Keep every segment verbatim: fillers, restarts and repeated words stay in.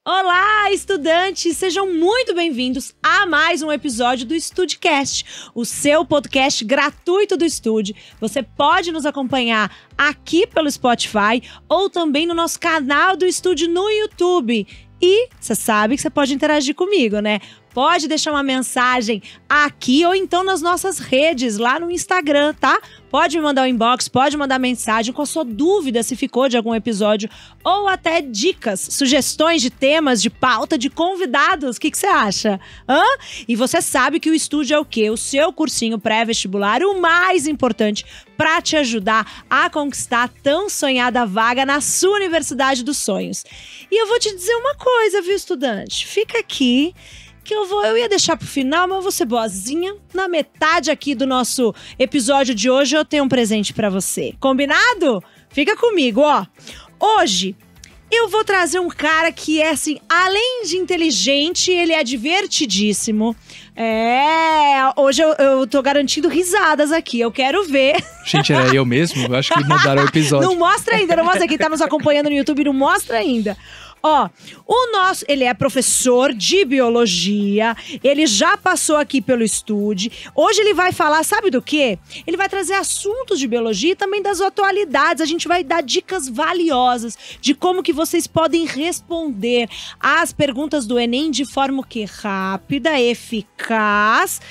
Olá, estudantes! Sejam muito bem-vindos a mais um episódio do StudiCast, o seu podcast gratuito do Estude. Você pode nos acompanhar aqui pelo Spotify ou também no nosso canal do Estude no YouTube. E você sabe que você pode interagir comigo, né? Pode deixar uma mensagem aqui ou então nas nossas redes, lá no Instagram, tá? Pode me mandar um inbox, pode mandar mensagem com a sua dúvida se ficou de algum episódio ou até dicas, sugestões de temas, de pauta, de convidados. O que que você acha? Hã? E você sabe que o Estúdio é o quê? O seu cursinho pré-vestibular, o mais importante para te ajudar a conquistar a tão sonhada vaga na sua Universidade dos Sonhos. E eu vou te dizer uma coisa, viu, estudante? Fica aqui que eu vou, eu ia deixar pro final, mas eu vou ser boazinha. Na metade aqui do nosso episódio de hoje eu tenho um presente pra você. Combinado? Fica comigo, ó. Hoje eu vou trazer um cara que é assim, além de inteligente, ele é divertidíssimo. É, hoje eu, eu tô garantindo risadas aqui, eu quero ver. Gente, era eu mesmo? Eu acho que mandaram o episódio. Não mostra ainda, não mostra. Quem tá nos acompanhando no YouTube não mostra ainda. Ó, o nosso, ele é professor de biologia, ele já passou aqui pelo Estude. Hoje ele vai falar, sabe do quê? Ele vai trazer assuntos de biologia e também das atualidades. A gente vai dar dicas valiosas de como que vocês podem responder às perguntas do Enem de forma que rápida, eficaz,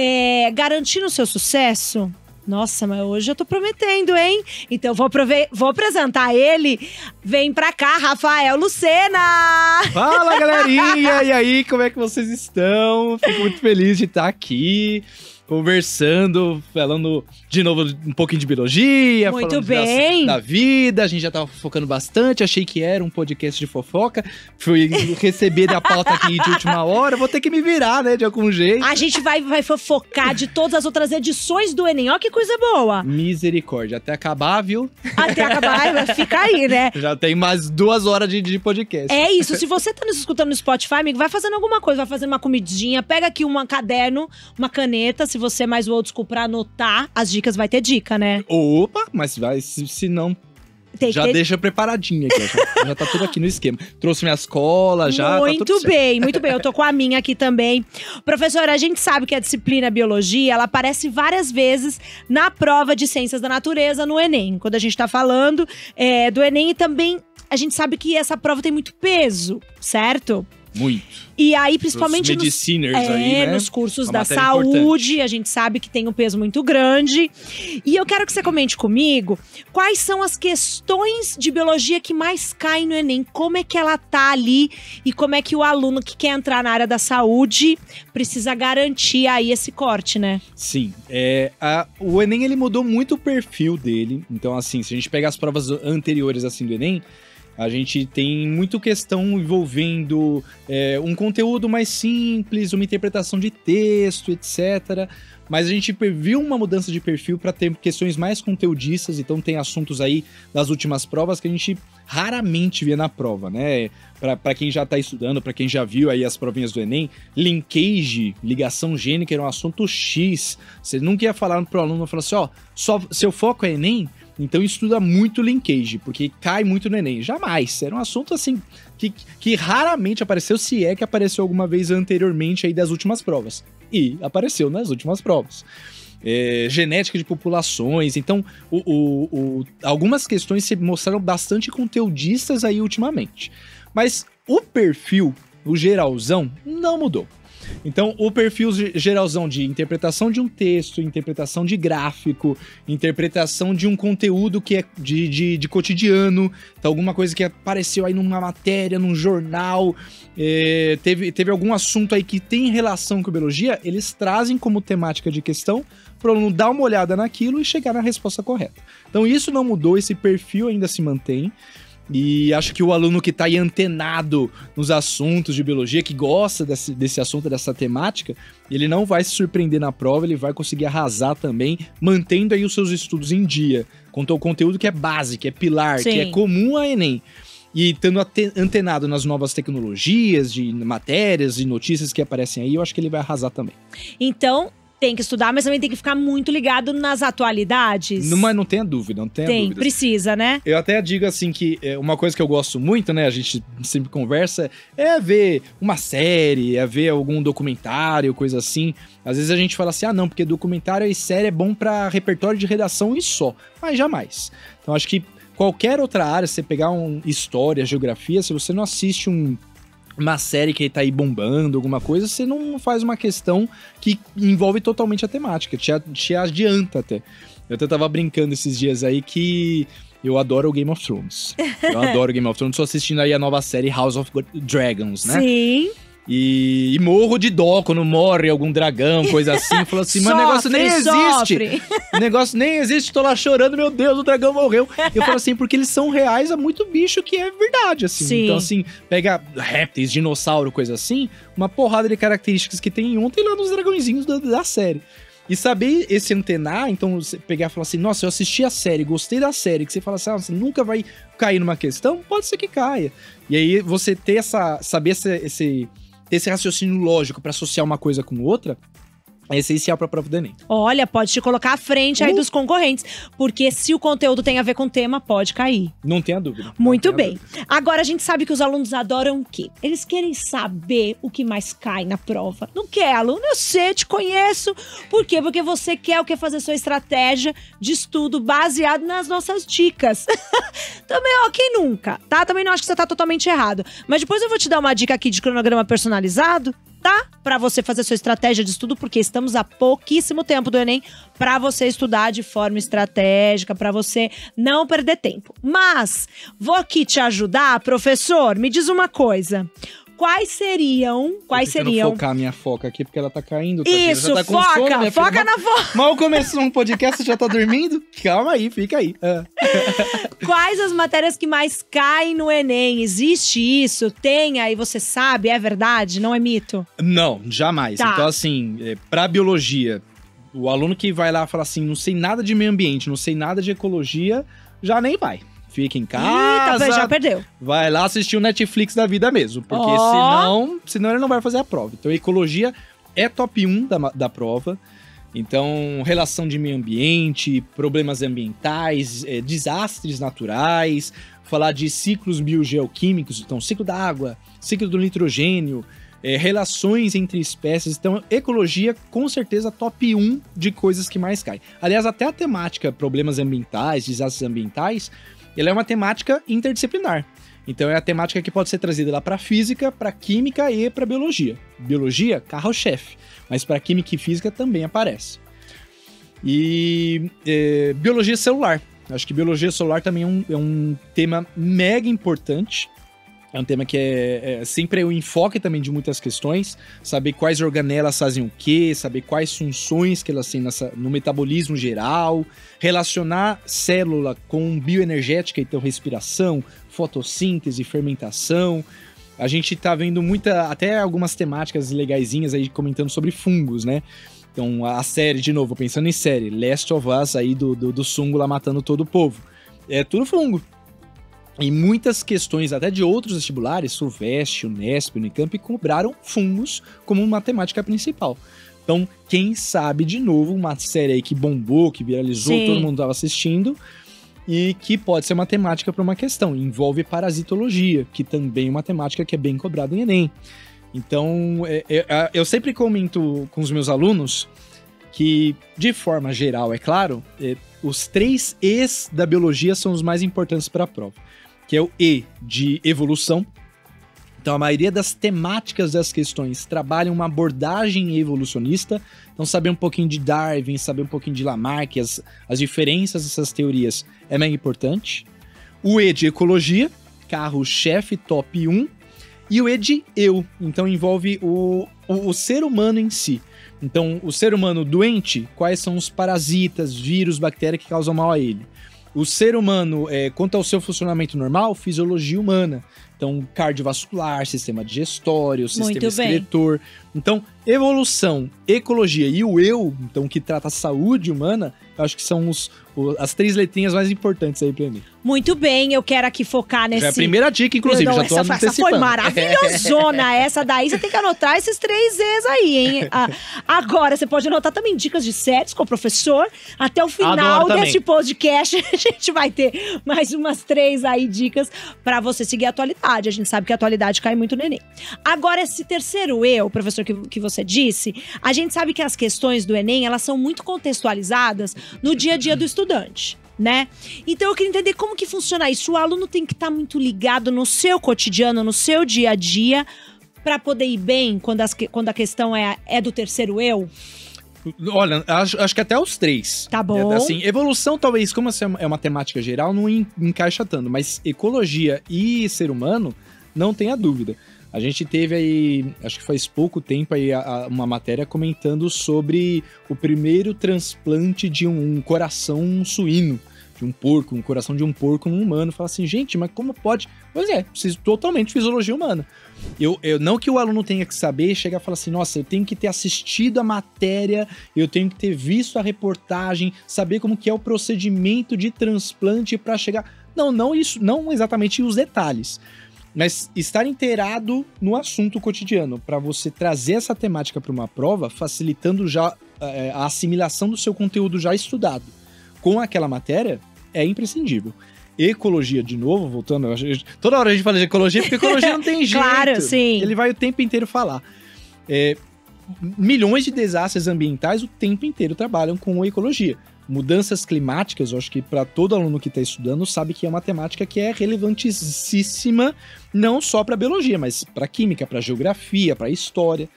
é, garantindo o seu sucesso. Nossa, mas hoje eu tô prometendo, hein? Então vou, prove- vou apresentar ele. Vem pra cá, Rafael Lucena! Fala, galerinha! E aí, como é que vocês estão? Fico muito feliz de estar aqui, conversando, falando de novo um pouquinho de biologia. Muito falando bem. Da, da vida, a gente já tava focando bastante, achei que era um podcast de fofoca. Fui receber a pauta aqui de última hora, vou ter que me virar, né, de algum jeito. A gente vai, vai fofocar de todas as outras edições do Enem, ó que coisa boa. Misericórdia, até acabar, viu? Até acabar, vai ficar aí, né? Já tem mais duas horas de, de podcast. É isso, se você tá nos escutando no Spotify, amigo, vai fazendo alguma coisa, vai fazendo uma comidinha, pega aqui um caderno, uma caneta, se você é mais old school pra anotar as dicas, vai ter dica, né? Opa, mas vai, se, se não, Tem já que ter... deixa preparadinha aqui, já, já tá tudo aqui no esquema. Trouxe minhas colas, já Muito tá tudo bem, certo. muito bem. Eu tô com a minha aqui também. Professora, a gente sabe que a disciplina biologia, ela aparece várias vezes na prova de ciências da natureza no Enem. Quando a gente tá falando é, do Enem, e também a gente sabe que essa prova tem muito peso, certo? Muito. E aí, principalmente Os mediciners nos, é, aí, né? nos cursos Uma da matéria saúde, importante. a gente sabe que tem um peso muito grande. E eu quero que você comente comigo quais são as questões de biologia que mais caem no Enem. Como é que ela tá ali e como é que o aluno que quer entrar na área da saúde precisa garantir aí esse corte, né? Sim. É, a, o Enem, ele mudou muito o perfil dele. Então, assim, se a gente pegar as provas anteriores, assim, do Enem, a gente tem muito questão envolvendo é, um conteúdo mais simples, uma interpretação de texto, etcétera. Mas a gente viu uma mudança de perfil para ter questões mais conteudistas, então tem assuntos aí das últimas provas que a gente raramente vê na prova, né? Para quem já está estudando, para quem já viu aí as provinhas do Enem, linkage, ligação gênica, era um assunto X. Você nunca ia falar pro aluno, falar assim, ó, só, seu foco é Enem? Então estuda muito linkage, porque cai muito no Enem. Jamais. Era um assunto assim que, que raramente apareceu, se é que apareceu alguma vez anteriormente aí das últimas provas. E apareceu nas últimas provas. É, genética de populações. Então, o, o, o, algumas questões se mostraram bastante conteudistas aí ultimamente. Mas o perfil, o geralzão, não mudou. Então, o perfil geralzão de interpretação de um texto, interpretação de gráfico, interpretação de um conteúdo que é de, de, de cotidiano, então alguma coisa que apareceu aí numa matéria, num jornal, é, teve, teve algum assunto aí que tem relação com biologia, eles trazem como temática de questão para o aluno dar uma olhada naquilo e chegar na resposta correta. Então, isso não mudou, esse perfil ainda se mantém. E acho que o aluno que está aí antenado nos assuntos de biologia, que gosta desse, desse assunto, dessa temática, ele não vai se surpreender na prova, ele vai conseguir arrasar também, mantendo aí os seus estudos em dia, com o conteúdo que é base, que é pilar, Sim. que é comum a Enem. E estando antenado nas novas tecnologias, de matérias e notícias que aparecem aí, eu acho que ele vai arrasar também. Então, Tem que estudar, mas também tem que ficar muito ligado nas atualidades. Não, mas não tenha dúvida, não tenha tem, dúvida. precisa, né? Eu até digo assim que é, uma coisa que eu gosto muito, né, a gente sempre conversa, é ver uma série, é ver algum documentário, coisa assim. Às vezes a gente fala assim, ah não, porque documentário e série é bom pra repertório de redação e só, mas jamais. Então acho que qualquer outra área, se você pegar um história, geografia, se você não assiste um... uma série que tá aí bombando, alguma coisa, você não faz uma questão que envolve totalmente a temática, te, te adianta até. Eu até tava brincando esses dias aí que eu adoro o Game of Thrones. Eu adoro Game of Thrones, tô assistindo aí a nova série House of Dragons, né? Sim. E, e morro de dó quando morre algum dragão, coisa assim. Falou assim, mas o negócio nem existe. O negócio nem existe, tô lá chorando, meu Deus, o dragão morreu. Eu falo assim, porque eles são reais, há muito bicho que é verdade, assim. Sim. Então, assim, pega répteis, dinossauro, coisa assim, uma porrada de características que tem em um, tem lá nos dragõezinhos da, da série. E saber esse antenar, então, você pegar e falar assim, nossa, eu assisti a série, gostei da série, que você fala assim, ah, você nunca vai cair numa questão, pode ser que caia. E aí, você ter essa, saber esse... esse esse raciocínio lógico pra associar uma coisa com outra é essencial pra prova do Enem. Olha, pode te colocar à frente aí Uh. dos concorrentes. Porque se o conteúdo tem a ver com o tema, pode cair. Não tenha dúvida. Muito tenha bem. dúvida. Agora, a gente sabe que os alunos adoram o quê? Eles querem saber o que mais cai na prova. Não quer, aluno? Eu sei, te conheço. Por quê? Porque você quer o que? Fazer sua estratégia de estudo baseado nas nossas dicas. Também, ó, quem nunca, tá? Também não acho que você tá totalmente errado. Mas depois eu vou te dar uma dica aqui de cronograma personalizado, tá? Pra você fazer sua estratégia de estudo, porque estamos há pouquíssimo tempo do Enem pra você estudar de forma estratégica, pra você não perder tempo. Mas, vou aqui te ajudar, professor, me diz uma coisa. Quais seriam, quais Tô tentando seriam... focar a minha foca aqui, porque ela tá caindo. Tadinha. Isso, já tá com foca, sono, minha foca filha. na foca. Mal começou um podcast, já tá dormindo? Calma aí, fica aí. Ah. Quais as matérias que mais caem no Enem? Existe isso? Tem aí, você sabe? É verdade? Não é mito? Não, jamais. Tá. Então, assim, é, pra biologia, o aluno que vai lá e fala assim, não sei nada de meio ambiente, não sei nada de ecologia, já nem vai. Fica em casa, Eita, já perdeu. vai lá assistir o Netflix da vida mesmo. Porque Ó. senão, senão ele não vai fazer a prova. Então, ecologia é top um da, da prova. Então, relação de meio ambiente, problemas ambientais, é, desastres naturais, falar de ciclos biogeoquímicos, então ciclo da água, ciclo do nitrogênio, é, relações entre espécies. Então, ecologia, com certeza, top um de coisas que mais caem. Aliás, até a temática problemas ambientais, desastres ambientais, ela é uma temática interdisciplinar. Então, é a temática que pode ser trazida lá para física, para química e para biologia. Biologia, carro-chefe, mas para química e física também aparece. E é, biologia celular. Acho que biologia celular também é um, é um tema mega importante. É um tema que é, é sempre o enfoque também de muitas questões. Saber quais organelas fazem o quê, saber quais funções que elas têm nessa, no metabolismo geral. Relacionar célula com bioenergética, então respiração, fotossíntese, fermentação. A gente tá vendo muita, até algumas temáticas legaisinhas aí comentando sobre fungos, né? Então a série, de novo, pensando em série, Last of Us aí do, do, do Sungo lá matando todo o povo. É tudo fungo. E muitas questões, até de outros vestibulares, Suveste, Unesp, Unicamp, cobraram fungos como uma temática principal. Então, quem sabe, de novo, uma série aí que bombou, que viralizou, Sim. todo mundo estava assistindo, e que pode ser uma temática para uma questão. Envolve parasitologia, que também é uma temática que é bem cobrada em Enem. Então, é, é, eu sempre comento com os meus alunos que, de forma geral, é claro, é, os três E's da biologia são os mais importantes para a prova. Que é o E de evolução. Então, a maioria das temáticas das questões trabalham uma abordagem evolucionista. Então, saber um pouquinho de Darwin, saber um pouquinho de Lamarck, as, as diferenças dessas teorias é mega importante. O E de ecologia, carro-chefe, top um. E o E de eu, então envolve o, o, o ser humano em si. Então, o ser humano doente, quais são os parasitas, vírus, bactérias que causam mal a ele? O ser humano, é, quanto ao seu funcionamento normal, fisiologia humana. Então, cardiovascular, sistema digestório, sistema Muito bem. excretor. Então, evolução, ecologia e o eu, então, que trata a saúde humana, eu acho que são os, o- as três letrinhas mais importantes aí pra mim. Muito bem, eu quero aqui focar nesse... Já é a primeira dica, inclusive, Não, já tô essa, essa antecipando. foi maravilhosona. Essa daí você tem que anotar esses três Z's aí, hein? Ah, agora, você pode anotar também dicas de séries com o professor. Até o final Adoro também. deste podcast, a gente vai ter mais umas três aí dicas pra você seguir a atualidade. A gente sabe que a atualidade cai muito no Enem. Agora, esse terceiro eu, professor, que, que você disse, a gente sabe que as questões do Enem, elas são muito contextualizadas no dia a dia do estudante. Né? Então eu queria entender como que funciona isso. O aluno tem que estar muito ligado no seu cotidiano, no seu dia a dia, para poder ir bem quando, as, que- quando a questão é, é do terceiro eu. Olha, acho, acho que até os três. Tá bom. É, assim, evolução, talvez, como essa é uma temática geral, não en- encaixa tanto. Mas ecologia e ser humano, não tenha dúvida. A gente teve aí, acho que faz pouco tempo, aí, a- a- uma matéria comentando sobre o primeiro transplante de um coração suíno, de um porco, um coração de um porco num humano. Fala assim, gente, mas como pode? Pois é, precisa totalmente de fisiologia humana. Eu, eu, não que o aluno tenha que saber, chegar e falar assim, nossa, eu tenho que ter assistido a matéria, eu tenho que ter visto a reportagem, saber como que é o procedimento de transplante para chegar... Não, não isso, não exatamente os detalhes, mas estar inteirado no assunto cotidiano, para você trazer essa temática para uma prova, facilitando já é, a assimilação do seu conteúdo já estudado com aquela matéria, é imprescindível. Ecologia, de novo, voltando, a gente- toda hora a gente fala de ecologia, porque ecologia não tem jeito. Claro, sim. Ele vai o tempo inteiro falar. É, milhões de desastres ambientais o tempo inteiro trabalham com ecologia. Mudanças climáticas, eu acho que para todo aluno que está estudando sabe que é uma temática que é relevantíssima, não só para biologia, mas para química, para geografia, para história.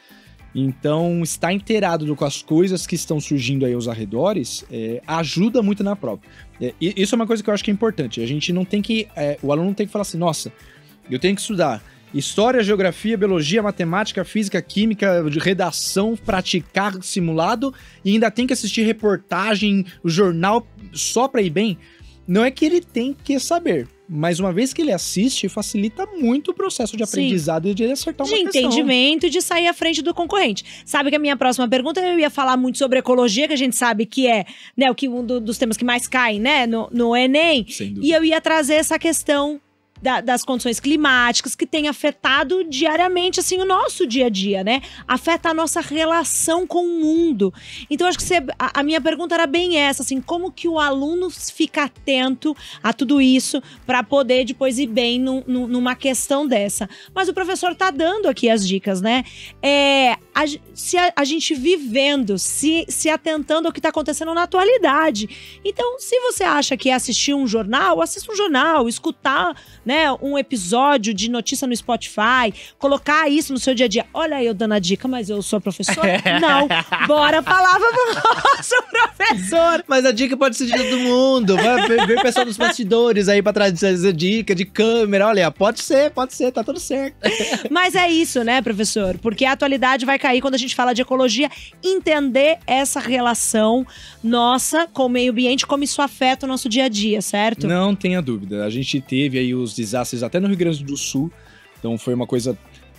Então, estar inteirado do- com as coisas que estão surgindo aí aos arredores é, ajuda muito na prova. É, e isso é uma coisa que eu acho que é importante. A gente não tem que... é, o aluno não tem que falar assim, nossa, eu tenho que estudar história, geografia, biologia, matemática, física, química, de redação, praticar simulado e ainda tem que assistir reportagem, o jornal só para ir bem. Não é que ele tem que saber, mas uma vez que ele assiste, facilita muito o processo de Sim. aprendizado e de ele acertar uma De questão. entendimento e de sair à frente do concorrente. Sabe que a minha próxima pergunta, eu ia falar muito sobre ecologia, que a gente sabe que é, né, o que, um do- dos temas que mais caem, né, no, no Enem. Sem dúvida. E eu ia trazer essa questão da- das condições climáticas que tem afetado diariamente, assim, o nosso dia a dia, né? Afeta a nossa relação com o mundo. Então, acho que você- a, a minha pergunta era bem essa, assim, como que o aluno fica atento a tudo isso para poder depois ir bem num- num- numa questão dessa. Mas o professor tá dando aqui as dicas, né? É, a, ge- se a, a gente vivendo, se, se atentando ao que tá acontecendo na atualidade. Então, se você acha que é assistir um jornal, assista um jornal, escutar, né, um episódio de notícia no Spotify, colocar isso no seu dia a dia. Olha eu dando a dica, mas eu sou professor? Não. Bora a palavra pro nosso professor. Mas a dica pode ser de todo mundo. Vai ver ver o pessoal dos bastidores aí pra trazer dica de câmera. Olha, pode ser, pode ser, tá tudo certo. Mas é isso, né, professor? Porque a atualidade vai cair quando a gente fala de ecologia, entender essa relação nossa com o meio ambiente, como isso afeta o nosso dia a dia, certo? Não tenha dúvida. A gente teve aí os desastres até no Rio Grande do Sul. Então foi uma coisa,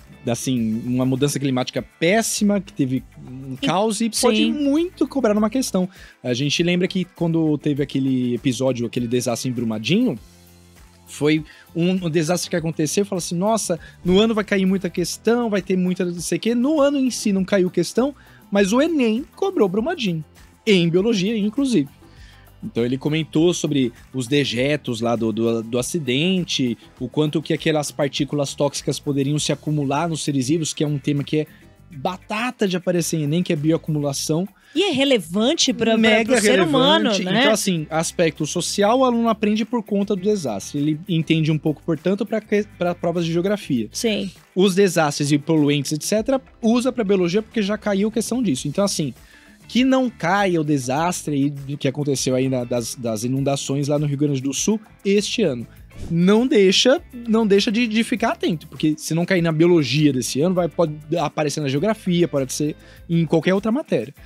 assim, uma mudança climática péssima, que teve um caos e Sim. pode muito cobrar numa questão. A gente lembra que quando teve aquele episódio, aquele desastre em Brumadinho, foi um, um desastre que aconteceu, fala assim, nossa, no ano vai cair muita questão, vai ter muita não sei o quê. No ano em si não caiu questão, mas o Enem cobrou Brumadinho, em biologia, inclusive. Então ele comentou sobre os dejetos lá do, do, do acidente, o quanto que aquelas partículas tóxicas poderiam se acumular nos seres vivos, que é um tema que é batata de aparecer em Enem, que é bioacumulação. E é relevante para o Mega ser humano, relevante. né? Então, assim, aspecto social, o aluno aprende por conta do desastre. Ele entende um pouco, portanto, para provas de geografia. Sim. Os desastres e poluentes, etcétera, usa para biologia porque já caiu questão disso. Então, assim, que não caia o desastre aí que aconteceu aí na- das, das inundações lá no Rio Grande do Sul este ano. Não deixa, não deixa de, de ficar atento, porque se não cair na biologia desse ano, vai, pode aparecer na geografia, pode ser em qualquer outra matéria.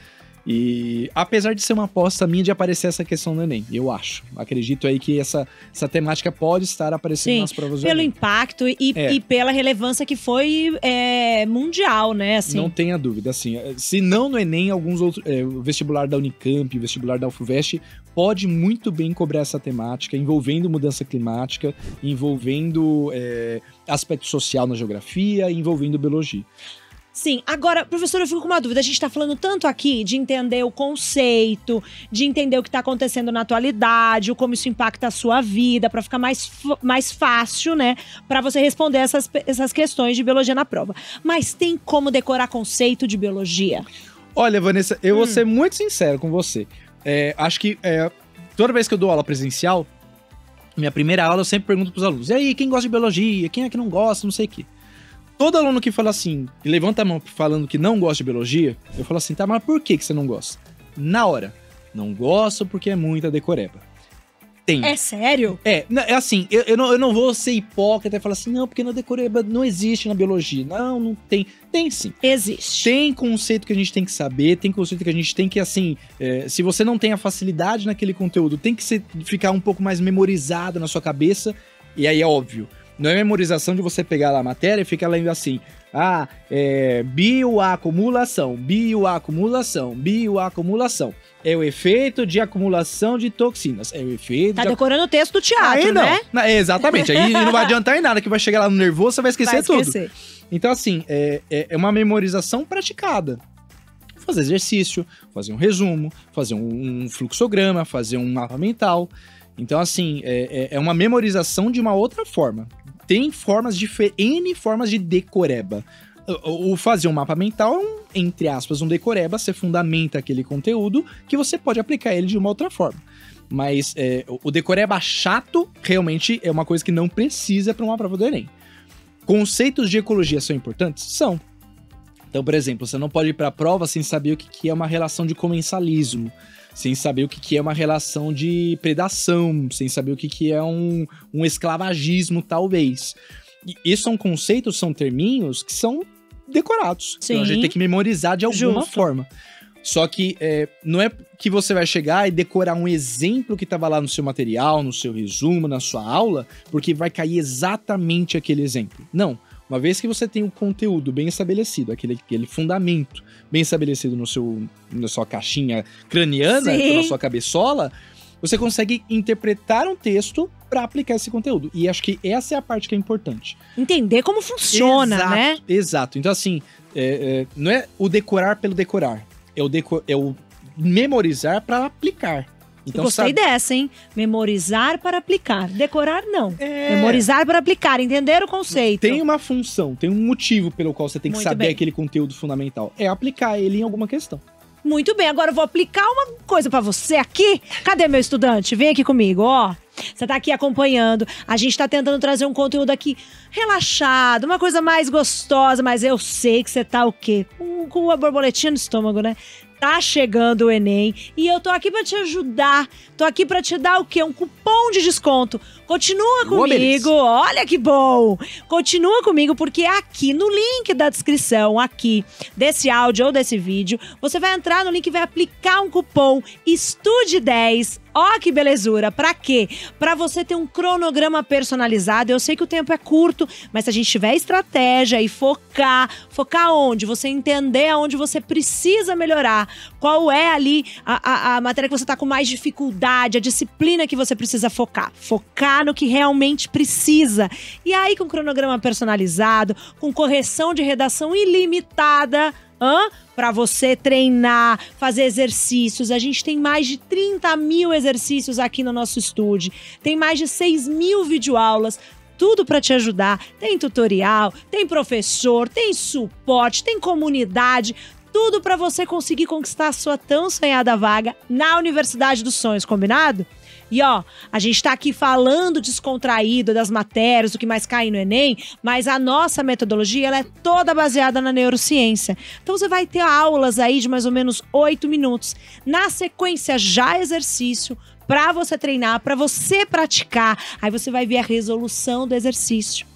E apesar de ser uma aposta minha de aparecer essa questão no Enem, eu acho. Acredito aí que essa, essa temática pode estar aparecendo Sim, nas provas do pelo Enem. impacto e, É. e pela relevância que foi é, mundial, né? Assim. Não tenha dúvida, assim. Se não no Enem, alguns outros. É, o vestibular da Unicamp, o vestibular da UFVest, pode muito bem cobrar essa temática, envolvendo mudança climática, envolvendo é, aspecto social na geografia, envolvendo biologia. Sim, agora, professora, eu fico com uma dúvida. A gente tá falando tanto aqui de entender o conceito, de entender o que tá acontecendo na atualidade, o como isso impacta a sua vida, pra ficar mais, mais fácil, né? Pra você responder essas, essas questões de biologia na prova. Mas tem como decorar conceito de biologia? Olha, Vanessa, eu vou Hum. ser muito sincero com você. É, acho que é, toda vez que eu dou aula presencial, minha primeira aula eu sempre pergunto pros alunos: e aí, quem gosta de biologia? Quem é que não gosta? Não sei o quê. Todo aluno que fala assim, que levanta a mão falando que não gosta de biologia, eu falo assim: tá, mas por que que você não gosta? Na hora, não gosto porque é muita decoreba. Tem. É sério? É, n- é assim, eu, eu, não, eu não vou ser hipócrita e falar assim, não, porque na decoreba não existe na biologia. Não, não tem. Tem sim. Existe. Tem conceito que a gente tem que saber, tem conceito que a gente tem que, assim, é, se você não tem a facilidade naquele conteúdo, tem que ser, ficar um pouco mais memorizado na sua cabeça, e aí é óbvio. Não é memorização de você pegar lá a matéria e ficar lendo assim, ah, é, bioacumulação, bioacumulação, bioacumulação. É o efeito de acumulação de toxinas, é o efeito Tá de... decorando o texto do teatro, Aí não. né? Não, é, exatamente, aí não vai adiantar em nada, que vai chegar lá no nervoso, você vai esquecer, Vai tudo. esquecer. Então, assim, é, é é uma memorização praticada. Fazer exercício, fazer um resumo, fazer um, um fluxograma, fazer um mapa mental. Então, assim, é, é- é uma memorização de uma outra forma. Tem formas de N formas de decoreba. O, o fazer um mapa mental é um, entre aspas, um decoreba. Você fundamenta aquele conteúdo que você pode aplicar ele de uma outra forma. Mas é, o- o decoreba chato realmente é uma coisa que não precisa para uma prova do Enem. Conceitos de ecologia são importantes? São. Então, por exemplo, você não pode ir para a prova sem saber o que que é uma relação de comensalismo, sem saber o que que é uma relação de predação, sem saber o que que é um, um esclavagismo, talvez. E esses são conceitos, são terminhos que são decorados. Então, a Sim. gente tem que memorizar de alguma Justo. forma. Só que é, não é que você vai chegar e decorar um exemplo que estava lá no seu material, no seu resumo, na sua aula, porque vai cair exatamente aquele exemplo. Não. Uma vez que você tem o conteúdo bem estabelecido, aquele, aquele fundamento bem estabelecido no seu, na sua caixinha craniana, Sim. na sua cabeçola, você consegue interpretar um texto para aplicar esse conteúdo. E acho que essa é a parte que é importante. Entender como funciona, Exato, né? Exato. Então, assim, é, é, não é o decorar pelo decorar. É o, deco é o memorizar para aplicar. Então, Gostei sabe- dessa, hein? Memorizar para aplicar. Decorar, não. É, Memorizar para aplicar. Entender o conceito. tem uma função, tem um motivo pelo qual você tem que Muito saber bem. aquele conteúdo fundamental. É aplicar ele em alguma questão. Muito bem, agora eu vou aplicar uma coisa pra você aqui. Cadê meu estudante? Vem aqui comigo, ó. Você tá aqui acompanhando. A gente tá tentando trazer um conteúdo aqui relaxado, uma coisa mais gostosa, mas eu sei que você tá o quê? Com, com a borboletinha no estômago, né? Tá chegando o Enem e eu tô aqui pra te ajudar. Tô aqui pra te dar o quê? Um cupom de desconto. Continua Boa, Melissa. comigo. Olha que bom. Continua comigo porque aqui no link da descrição, aqui desse áudio ou desse vídeo, você vai entrar no link e vai aplicar um cupom Estude dez. Ó que belezura. Pra quê? Pra você ter um cronograma personalizado. Eu sei que o tempo é curto, mas se a gente tiver estratégia e focar, focar onde? Você entender aonde você precisa melhorar. Qual é ali a, a, a matéria que você tá com mais dificuldade, a disciplina que você precisa focar. Focar no que realmente precisa. E aí, com cronograma personalizado, com correção de redação ilimitada, hã? Para você treinar, fazer exercícios. A gente tem mais de trinta mil exercícios aqui no nosso estúdio. Tem mais de seis mil videoaulas. Tudo para te ajudar. Tem tutorial, tem professor, tem suporte, tem comunidade. Tudo para você conseguir conquistar a sua tão sonhada vaga na Universidade dos Sonhos, combinado? E ó, a gente tá aqui falando descontraído das matérias, do que mais cai no Enem, mas a nossa metodologia ela é toda baseada na neurociência. Então você vai ter aulas aí de mais ou menos oito minutos. Na sequência, já exercício, para você treinar, para você praticar. Aí você vai ver a resolução do exercício.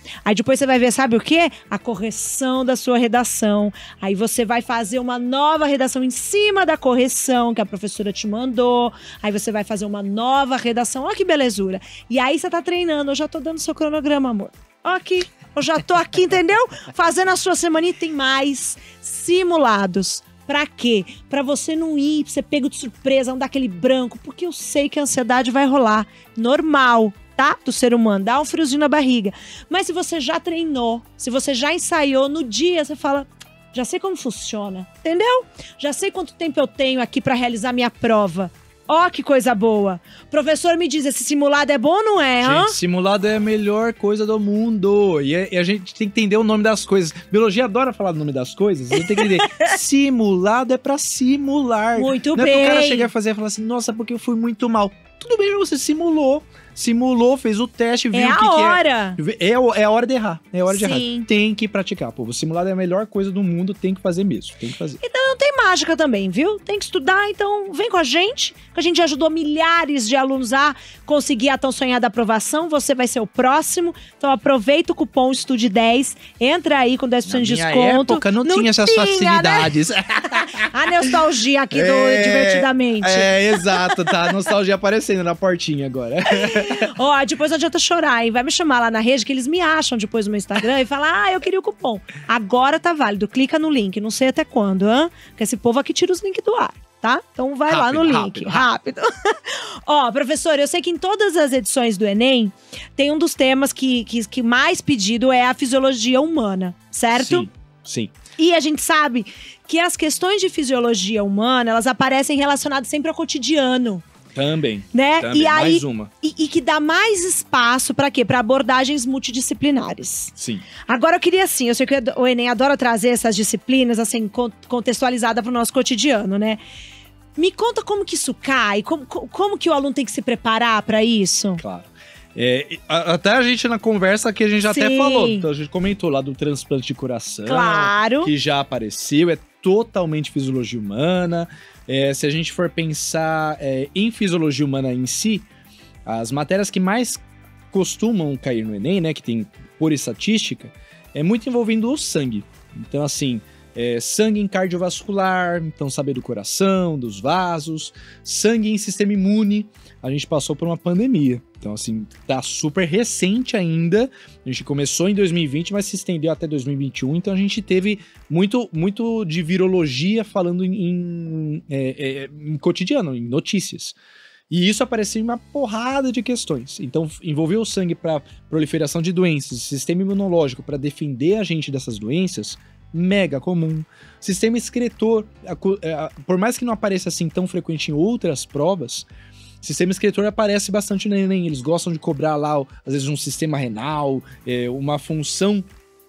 Aí depois você vai ver, sabe o quê? A correção da sua redação. Aí você vai fazer uma nova redação em cima da correção que a professora te mandou. Aí você vai fazer uma nova redação. Olha que belezura. E aí você tá treinando. Eu já tô dando seu cronograma, amor. Ó aqui. Eu já tô aqui, entendeu? Fazendo a sua semana e tem mais simulados. Pra quê? Pra você não ir, pra você pego de surpresa, não dar aquele branco. Porque eu sei que a ansiedade vai rolar. Normal. Tá? Do ser humano, dá um friozinho na barriga. Mas se você já treinou, se você já ensaiou, no dia você fala, já sei como funciona, entendeu? Já sei quanto tempo eu tenho aqui pra realizar minha prova. Ó, que coisa boa. Professor, me diz, esse simulado é bom ou não é? Hã? Gente, simulado é a melhor coisa do mundo. E, é, e a gente tem que entender o nome das coisas. Biologia adora falar do nome das coisas. Você tem que entender. Simulado é pra simular. Muito não bem. Não é pro cara chegar e fazer e falar assim, nossa, porque eu fui muito mal. Tudo bem, você simulou. Simulou, fez o teste, viu É o que, a que hora. é. É, é a hora de errar. É a hora de Sim. errar. Tem que praticar. Pô, o simulado é a melhor coisa do mundo, tem que fazer mesmo. Tem que fazer. Então não tem mágica também, viu? Tem que estudar, então vem com a gente, que a gente já ajudou milhares de alunos a conseguir a tão sonhada aprovação. Você vai ser o próximo. Então aproveita o cupom Estude dez, entra aí com dez por cento de Na minha desconto. época não, Não tinha essas tinha, facilidades. Né? A nostalgia aqui do É, Divertidamente. É, exato, tá? A nostalgia aparecendo na portinha agora. Ó, depois não adianta chorar, hein? Vai me chamar lá na rede que eles me acham depois no meu Instagram e falam, ah, eu queria o cupom. Agora tá válido, clica no link, não sei até quando, hã? Porque esse povo aqui tira os links do ar, tá? Então vai Rápido, lá no link, rápido. rápido. Ó, professor, eu sei que em todas as edições do Enem, tem um dos temas que, que, que mais pedido é a fisiologia humana, certo? Sim, sim. E a gente sabe que as questões de fisiologia humana, elas aparecem relacionadas sempre ao cotidiano. Também, né? também. E aí, mais uma. E, e que dá mais espaço para quê? Para abordagens multidisciplinares. Sim. Agora eu queria assim, eu sei que o Enem adora trazer essas disciplinas assim contextualizadas para o nosso cotidiano, né? Me conta como que isso cai, como, como que o aluno tem que se preparar para isso? Claro. É, até a gente na conversa que a gente já Sim. até falou, então a gente comentou lá do transplante de coração, Claro. que já apareceu, é totalmente fisiologia humana. É, se a gente for pensar é, em fisiologia humana em si, as matérias que mais costumam cair no Enem, né, que tem por estatística, é muito envolvendo o sangue. Então, assim, é, sangue em cardiovascular, então saber do coração, dos vasos, sangue em sistema imune. A gente passou por uma pandemia. Então, assim, tá super recente ainda. A gente começou em dois mil e vinte, mas se estendeu até dois mil e vinte e um. Então, a gente teve muito, muito de virologia falando em, em, é, é, em cotidiano, em notícias. E isso apareceu em uma porrada de questões. Então, envolver o sangue para proliferação de doenças, sistema imunológico para defender a gente dessas doenças, mega comum. Sistema excretor, por mais que não apareça assim tão frequente em outras provas, sistema excretor aparece bastante no Enem. Eles gostam de cobrar lá, às vezes, um sistema renal, é, uma função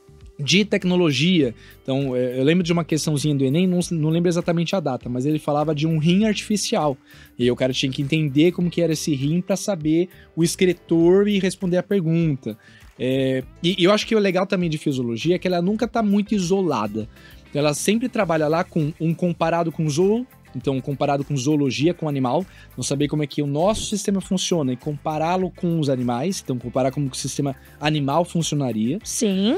de tecnologia. Então, é, eu lembro de uma questãozinha do Enem, não, não lembro exatamente a data, mas ele falava de um rim artificial. E aí o cara tinha que entender como que era esse rim para saber o excretor e responder a pergunta. É, e, e eu acho que o legal também de fisiologia é que ela nunca está muito isolada. Ela sempre trabalha lá com um comparado com zoo. Então, comparado com zoologia, com animal, não saber como é que o nosso sistema funciona e compará-lo com os animais, então comparar como que o sistema animal funcionaria. Sim.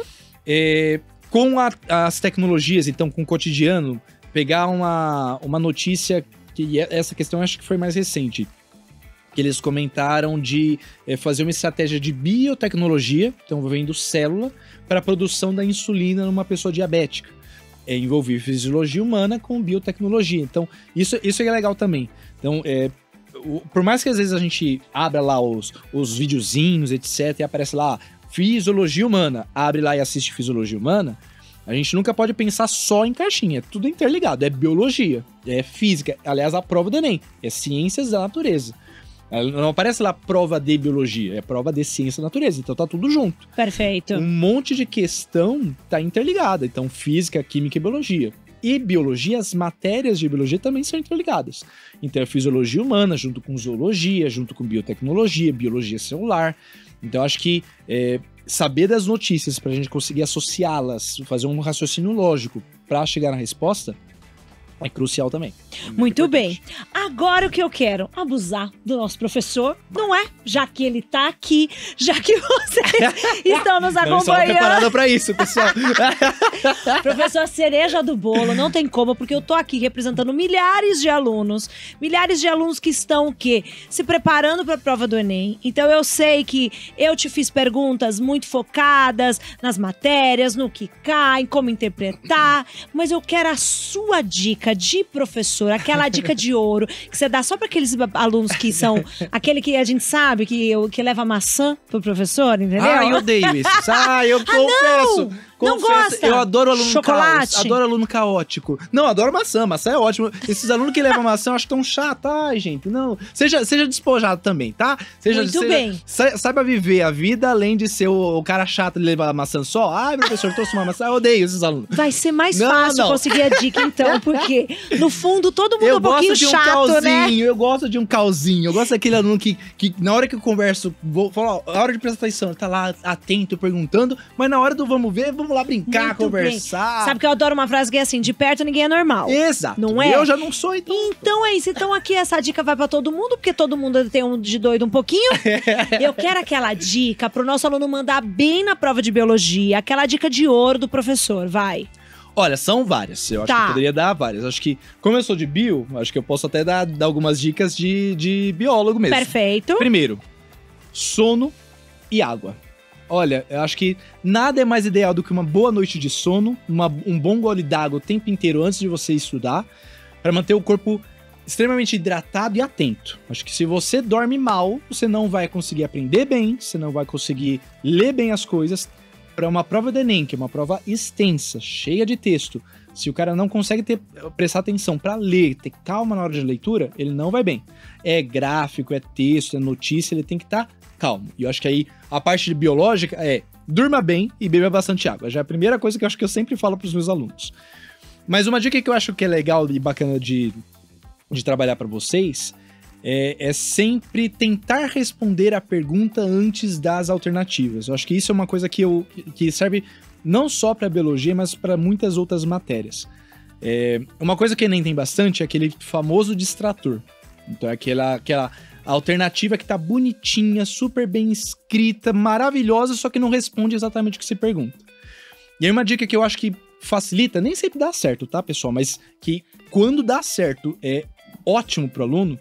É, com a, as tecnologias, então, com o cotidiano, pegar uma, uma notícia, que essa questão eu acho que foi mais recente, que eles comentaram de é, fazer uma estratégia de biotecnologia, então envolvendo célula, para a produção da insulina numa pessoa diabética. É envolver fisiologia humana com biotecnologia. Então, isso, isso é legal também. Então, é, o, por mais que às vezes a gente abra lá os, os videozinhos, etcétera, e aparece lá, fisiologia humana, abre lá e assiste fisiologia humana, a gente nunca pode pensar só em caixinha. É tudo interligado. É biologia, é física. Aliás, a prova do Enem é ciências da natureza. Não aparece lá prova de biologia, é prova de ciência da natureza, então tá tudo junto. Perfeito. Um monte de questão tá interligada, então física, química e biologia. E biologia, as matérias de biologia também são interligadas. Então é fisiologia humana, junto com zoologia, junto com biotecnologia, biologia celular. Então acho que é, saber das notícias pra gente conseguir associá-las, fazer um raciocínio lógico pra chegar na resposta, É crucial também. Muito bem. Agora o que eu quero? Abusar do nosso professor, não é? Já que ele tá aqui, já que vocês estão nos Não estava acompanhando. preparada pra isso, pessoal. Professor cereja do bolo, não tem como, porque eu tô aqui representando milhares de alunos. Milhares de alunos que estão o quê? Se preparando para a prova do Enem. Então eu sei que eu te fiz perguntas muito focadas nas matérias, no que cai, como interpretar, mas eu quero a sua dica de professor, aquela dica de ouro que você dá só para aqueles alunos que são aquele que a gente sabe que, que leva maçã pro professor, entendeu? Ah, eu odeio isso. Ah, eu confesso. Não Confesso, gosta? eu adoro aluno Chocolate? caos, adoro aluno caótico. Não, adoro maçã, maçã é ótimo. Esses alunos que levam maçã eu acho tão chato. Ai, gente, não. Seja, seja despojado também, tá? Seja, Muito seja, bem. sa- Saiba viver a vida além de ser o, o cara chato de levar maçã só. Ai, professor, trouxe uma maçã. Eu odeio esses alunos. Vai ser mais Não, fácil não. conseguir a dica, então, porque no fundo todo mundo é Eu um pouquinho gosto de um chato, calzinho, né? eu gosto de um calzinho. Eu gosto daquele aluno que, que na hora que eu converso, vou falar, ó, a hora de prestar atenção, ele tá lá atento, perguntando, mas na hora do vamos ver, vamos lá brincar, Muito bem. conversar. Sabe que eu adoro uma frase que é assim, de perto ninguém é normal. Exato. Não é? Eu já não sou, então. Então é isso. Então aqui essa dica vai pra todo mundo, porque todo mundo tem um de doido um pouquinho. Eu quero aquela dica pro nosso aluno mandar bem na prova de biologia, aquela dica de ouro do professor, vai. Olha, são várias. Eu acho Tá. que eu poderia dar várias. Acho que, como eu sou de bio, acho que eu posso até dar, dar algumas dicas de, de biólogo mesmo. Perfeito. Primeiro, sono e água. Olha, eu acho que nada é mais ideal do que uma boa noite de sono, uma- um bom gole d'água o tempo inteiro antes de você estudar, para manter o corpo extremamente hidratado e atento. Acho que se você dorme mal, você não vai conseguir aprender bem, você não vai conseguir ler bem as coisas. Para uma prova do Enem, que é uma prova extensa, cheia de texto, se o cara não consegue ter, prestar atenção para ler, ter calma na hora de leitura, ele não vai bem. É gráfico, é texto, é notícia, ele tem que estar calmo. E eu acho que aí a parte de biológica é durma bem e beba bastante água. Já é a primeira coisa que eu acho que eu sempre falo para os meus alunos. Mas uma dica que eu acho que é legal e bacana de, de trabalhar para vocês é, é sempre tentar responder a pergunta antes das alternativas. Eu acho que isso é uma coisa que, eu, que serve não só para biologia, mas para muitas outras matérias. É, uma coisa que o Enem tem bastante é aquele famoso distrator. Então é aquela, aquela alternativa que tá bonitinha, super bem escrita, maravilhosa, só que não responde exatamente o que se pergunta. E aí uma dica que eu acho que facilita, nem sempre dá certo, tá, pessoal? Mas que quando dá certo é ótimo pro aluno,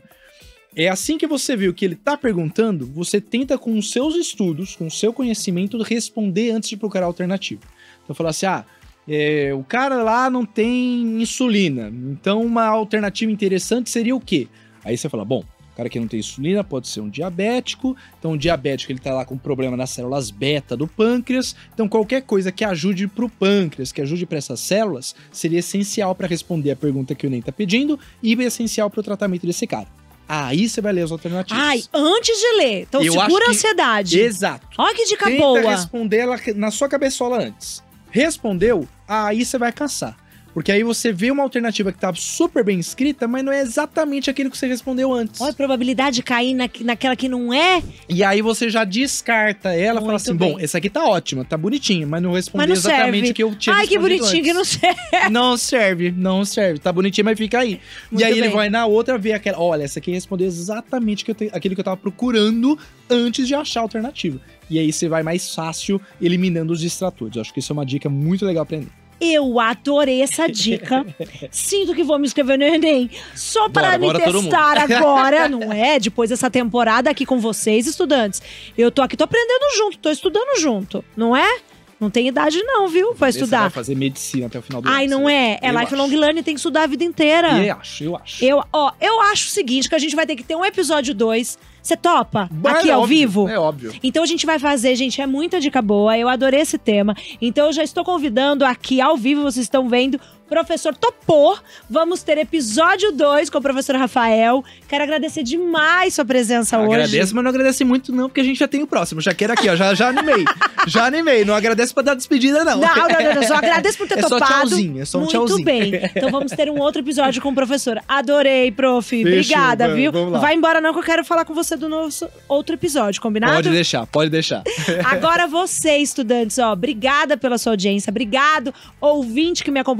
é assim que você vê o que ele tá perguntando, você tenta com os seus estudos, com o seu conhecimento, responder antes de procurar a alternativa. Então falar assim, ah, é, o cara lá não tem insulina, então uma alternativa interessante seria o quê? Aí você fala, bom, o cara que não tem insulina pode ser um diabético, então o diabético ele tá lá com problema nas células beta do pâncreas, então qualquer coisa que ajude pro pâncreas, que ajude para essas células, seria essencial para responder a pergunta que o Enem tá pedindo e é essencial para o tratamento desse cara. Aí você vai ler as alternativas. Ai, antes de ler. Então Eu segura acho a que- ansiedade. Exato. Olha que dica Tenta boa. responder ela na sua cabeçola antes. Respondeu, aí você vai caçar. Porque aí você vê uma alternativa que tá super bem escrita, mas não é exatamente aquilo que você respondeu antes. Olha a probabilidade de cair na, naquela que não é, E aí você já descarta ela e fala Muito assim, bem. bom, essa aqui tá ótima, tá bonitinha, mas não respondeu mas não exatamente serve. o que eu tinha Ai, que respondido bonitinho que não antes. serve. Não serve, não serve. Tá bonitinho, mas fica aí. Muito e aí ele bem. vai na outra ver aquela. Olha, essa aqui respondeu exatamente que eu te- aquilo que eu tava procurando antes de achar a alternativa. E aí você vai mais fácil eliminando os distratores. Eu acho que isso é uma dica muito legal pra aprender. Eu adorei essa dica. Sinto que vou me inscrever no Enem. Só para Bora, me bora todo testar agora, não é? Depois dessa temporada aqui com vocês, estudantes. Eu tô aqui, tô aprendendo junto, tô estudando junto, não é? Não tem idade não, viu? Pra Você vai estudar. fazer medicina até o final do Ai, ano. não é? É Eu lifelong acho. learning, tem que estudar a vida inteira. Eu acho, eu acho. Eu, ó, eu acho o seguinte, que a gente vai ter que ter um episódio dois. Você topa? Mas Aqui é ao óbvio, vivo? É óbvio. Então a gente vai fazer, gente, é muita dica boa, eu adorei esse tema. Então eu já estou convidando aqui ao vivo, vocês estão vendo, professor topou. Vamos ter episódio dois com o professor Rafael. Quero agradecer demais sua presença hoje. Agradeço, mas não agradece muito não, porque a gente já tem o próximo. Já quero aqui, ó, já, já animei. Já animei, não agradece pra dar despedida não. Não, não, não, não, só agradeço por ter É só topado. tchauzinho, é só um Muito tchauzinho. bem. Então vamos ter um outro episódio com o professor. Adorei, prof. Fechou, Obrigada, vamos- viu? vamos lá. Não vai embora não que eu quero falar com você do nosso outro episódio, combinado? Pode deixar, pode deixar. Agora você, estudantes, ó, obrigada pela sua audiência, obrigado, ouvinte que me acompanhou por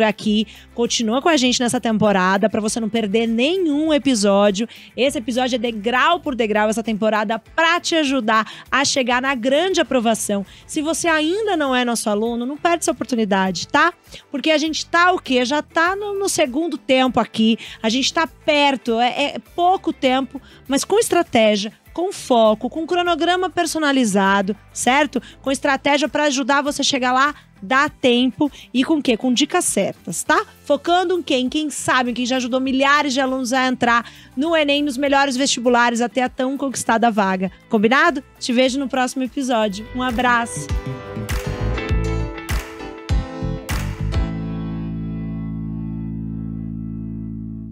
estiver aqui, continua com a gente nessa temporada pra você não perder nenhum episódio. Esse episódio é degrau por degrau essa temporada pra te ajudar a chegar na grande aprovação. Se você ainda não é nosso aluno, não perde essa oportunidade, tá? Porque a gente tá o quê? Já tá no, no segundo tempo aqui, a gente tá perto, é, é pouco tempo, mas com estratégia, com foco, com cronograma personalizado, certo? Com estratégia para ajudar você a chegar lá, dá tempo e com o quê? Com dicas certas, tá? Focando em quem? Quem sabe, quem já ajudou milhares de alunos a entrar no Enem, nos melhores vestibulares, até a tão conquistada vaga. Combinado? Te vejo no próximo episódio. Um abraço!